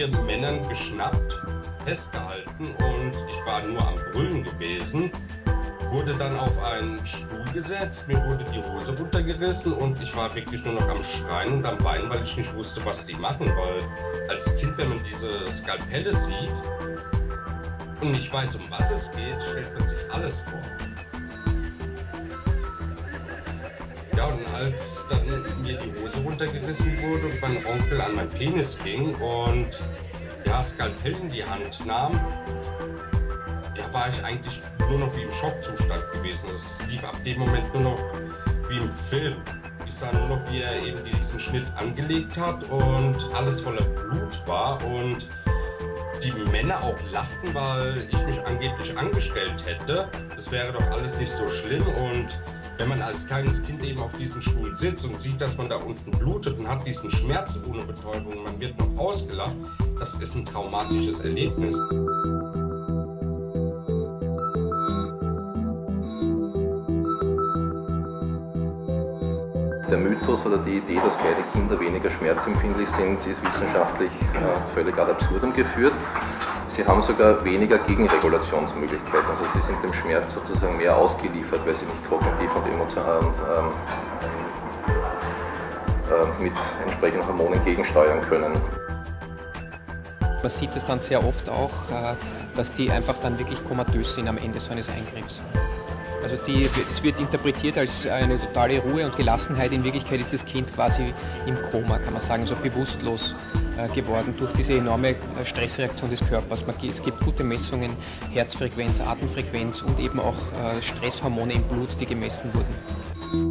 4 Männern geschnappt, festgehalten und ich war nur am Brüllen gewesen. Wurde dann auf einen Stuhl gesetzt, mir wurde die Hose runtergerissen und ich war wirklich nur noch am Schreien und am Weinen, weil ich nicht wusste, was die machen. Weil als Kind, wenn man diese Skalpelle sieht und nicht weiß, um was es geht, stellt man sich alles vor. Ja, und als dann mir die Hose runtergerissen wurde und mein Onkel an meinen Penis ging und ja, Skalpell in die Hand nahm, ja, war ich eigentlich nur noch wie im Schockzustand gewesen. Es lief ab dem Moment nur noch wie im Film. Ich sah nur noch, wie er eben diesen Schnitt angelegt hat und alles voller Blut war und die Männer auch lachten, weil ich mich angeblich angestellt hätte. Es wäre doch alles nicht so schlimm und wenn man als kleines Kind eben auf diesem Stuhl sitzt und sieht, dass man da unten blutet und hat diesen Schmerz ohne Betäubung, man wird noch ausgelacht, das ist ein traumatisches Erlebnis. Der Mythos oder die Idee, dass kleine Kinder weniger schmerzempfindlich sind, ist wissenschaftlich völlig ad absurdum geführt. Sie haben sogar weniger Gegenregulationsmöglichkeiten, also sie sind dem Schmerz sozusagen mehr ausgeliefert, weil sie nicht kognitiv und emotional und mit entsprechenden Hormonen gegensteuern können. Man sieht es dann sehr oft auch, dass die einfach dann wirklich komatös sind am Ende so eines Eingriffs. Also es wird interpretiert als eine totale Ruhe und Gelassenheit. In Wirklichkeit ist das Kind quasi im Koma, kann man sagen, so bewusstlos geworden durch diese enorme Stressreaktion des Körpers. Es gibt gute Messungen, Herzfrequenz, Atemfrequenz und eben auch Stresshormone im Blut, die gemessen wurden.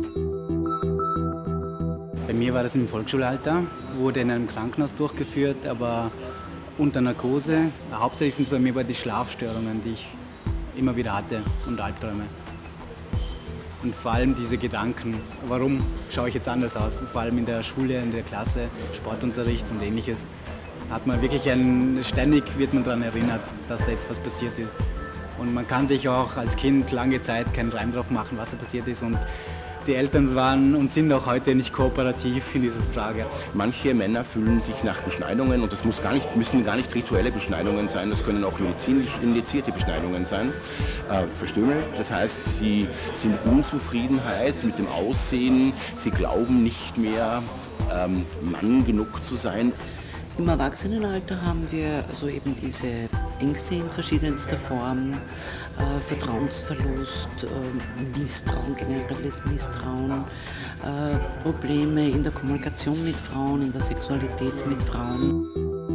Bei mir war das im Volksschulalter, wurde in einem Krankenhaus durchgeführt, aber unter Narkose. Hauptsächlich sind bei mir die Schlafstörungen, die ich immer wieder hatte und Albträume. Und vor allem diese Gedanken, warum schaue ich jetzt anders aus? Vor allem in der Schule, in der Klasse, Sportunterricht und ähnliches, hat man wirklich ständig wird man daran erinnert, dass da jetzt was passiert ist. Und man kann sich auch als Kind lange Zeit keinen Reim drauf machen, was da passiert ist. Und die Eltern waren und sind auch heute nicht kooperativ in dieser Frage. Manche Männer fühlen sich nach Beschneidungen, und das müssen gar nicht rituelle Beschneidungen sein, das können auch medizinisch indizierte Beschneidungen sein, verstümmelt. Das heißt, sie sind Unzufriedenheit mit dem Aussehen, sie glauben nicht mehr, Mann genug zu sein. Im Erwachsenenalter haben wir also eben diese Ängste in verschiedenster Form, Vertrauensverlust, Misstrauen, generelles Misstrauen, Probleme in der Kommunikation mit Frauen, in der Sexualität mit Frauen.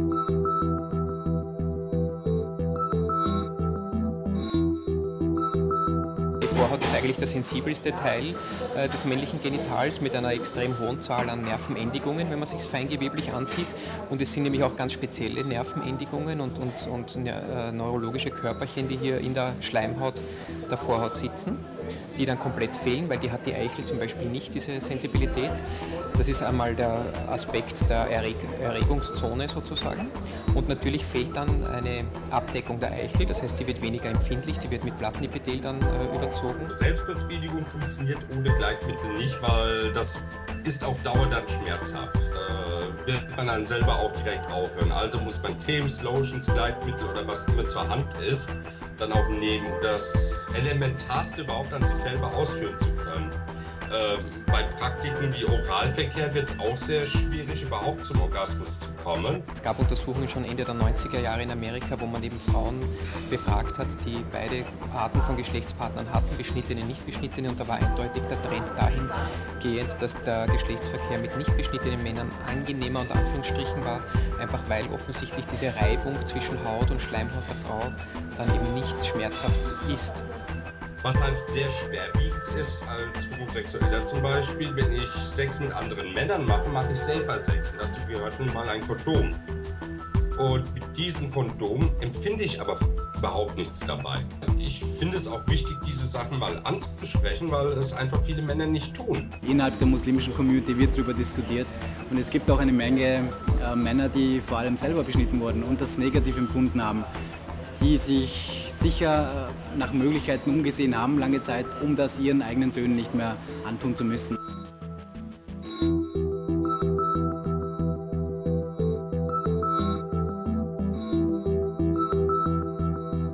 Die Vorhaut ist eigentlich der sensibelste Teil des männlichen Genitals mit einer extrem hohen Zahl an Nervenendigungen, wenn man sich es feingeweblich ansieht. Und es sind nämlich auch ganz spezielle Nervenendigungen und neurologische Körperchen, die hier in der Schleimhaut der Vorhaut sitzen, die dann komplett fehlen, weil die hat die Eichel zum Beispiel nicht, diese Sensibilität. Das ist einmal der Aspekt der Erregungszone sozusagen. Und natürlich fehlt dann eine Abdeckung der Eichel, das heißt, die wird weniger empfindlich, die wird mit Plattenepithel dann überzogen. Selbstbefriedigung funktioniert ohne Gleitmittel nicht, weil das ist auf Dauer dann schmerzhaft. Wird man dann selber auch direkt aufhören. Also muss man Cremes, Lotions, Gleitmittel oder was immer zur Hand ist, dann auch nehmen, um das Elementarste überhaupt an sich selber ausführen zu können. Bei Praktiken wie Oralverkehr wird es auch sehr schwierig, überhaupt zum Orgasmus zu kommen. Es gab Untersuchungen schon Ende der 90er Jahre in Amerika, wo man eben Frauen befragt hat, die beide Arten von Geschlechtspartnern hatten, beschnittene, nicht beschnittene, und da war eindeutig der Trend dahingehend, dass der Geschlechtsverkehr mit nicht beschnittenen Männern angenehmer unter Anführungsstrichen war, einfach weil offensichtlich diese Reibung zwischen Haut und Schleimhaut der Frau dann eben nicht schmerzhaft ist. Was halt sehr schwerwiegend ist als Homosexueller zum Beispiel, wenn ich Sex mit anderen Männern mache, mache ich Safer-Sex. Dazu gehört nun mal ein Kondom. Und mit diesem Kondom empfinde ich aber überhaupt nichts dabei. Ich finde es auch wichtig, diese Sachen mal anzusprechen, weil es einfach viele Männer nicht tun. Innerhalb der muslimischen Community wird darüber diskutiert und es gibt auch eine Menge Männer, die vor allem selber beschnitten wurden und das negativ empfunden haben, die sich sicher nach Möglichkeiten umgesehen haben, lange Zeit, um das ihren eigenen Söhnen nicht mehr antun zu müssen.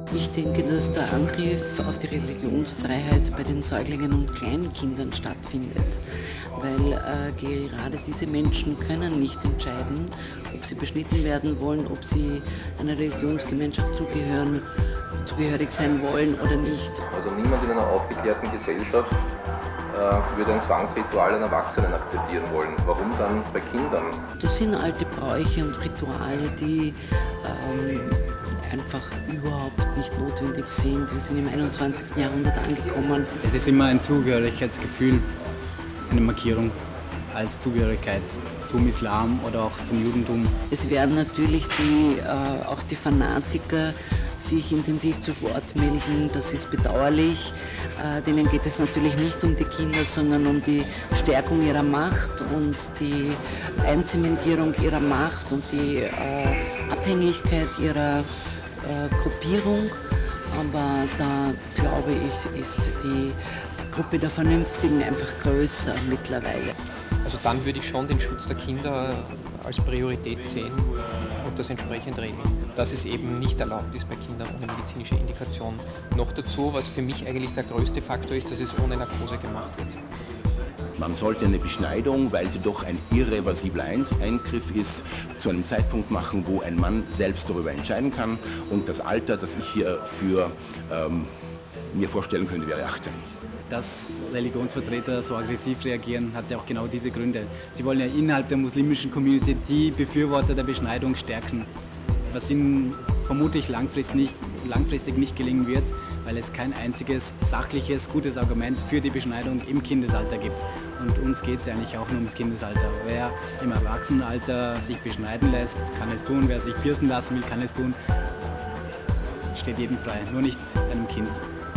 Ich denke, dass der Angriff auf die Religionsfreiheit bei den Säuglingen und Kleinkindern stattfindet, weil gerade diese Menschen können nicht entscheiden, ob sie beschnitten werden wollen, ob sie einer Religionsgemeinschaft zugehörig sein wollen oder nicht. Also niemand in einer aufgeklärten Gesellschaft würde ein Zwangsritual an Erwachsenen akzeptieren wollen. Warum dann bei Kindern? Das sind alte Bräuche und Rituale, die einfach überhaupt nicht notwendig sind. Wir sind im 21. Jahrhundert angekommen. Es ist immer ein Zugehörigkeitsgefühl, eine Markierung als Zugehörigkeit zum Islam oder auch zum Judentum. Es werden natürlich auch die Fanatiker sich intensiv zu Wort melden. Das ist bedauerlich. Denen geht es natürlich nicht um die Kinder, sondern um die Stärkung ihrer Macht und die Einzementierung ihrer Macht und die Abhängigkeit ihrer Gruppierung. Aber da, glaube ich, ist die Gruppe der Vernünftigen einfach größer mittlerweile. Also dann würde ich schon den Schutz der Kinder als Priorität sehen und das entsprechend regeln. Dass es eben nicht erlaubt ist bei Kindern ohne medizinische Indikation. Noch dazu, was für mich eigentlich der größte Faktor ist, dass es ohne Narkose gemacht wird. Man sollte eine Beschneidung, weil sie doch ein irreversibler Eingriff ist, zu einem Zeitpunkt machen, wo ein Mann selbst darüber entscheiden kann. Und das Alter, das ich hier für mir vorstellen könnte, wäre 18. Dass Religionsvertreter so aggressiv reagieren, hat ja auch genau diese Gründe. Sie wollen ja innerhalb der muslimischen Community die Befürworter der Beschneidung stärken, was ihnen vermutlich langfristig nicht gelingen wird, weil es kein einziges sachliches, gutes Argument für die Beschneidung im Kindesalter gibt. Und uns geht es ja eigentlich auch nur ums Kindesalter. Wer im Erwachsenenalter sich beschneiden lässt, kann es tun. Wer sich piercen lassen will, kann es tun. Steht jedem frei, nur nicht einem Kind.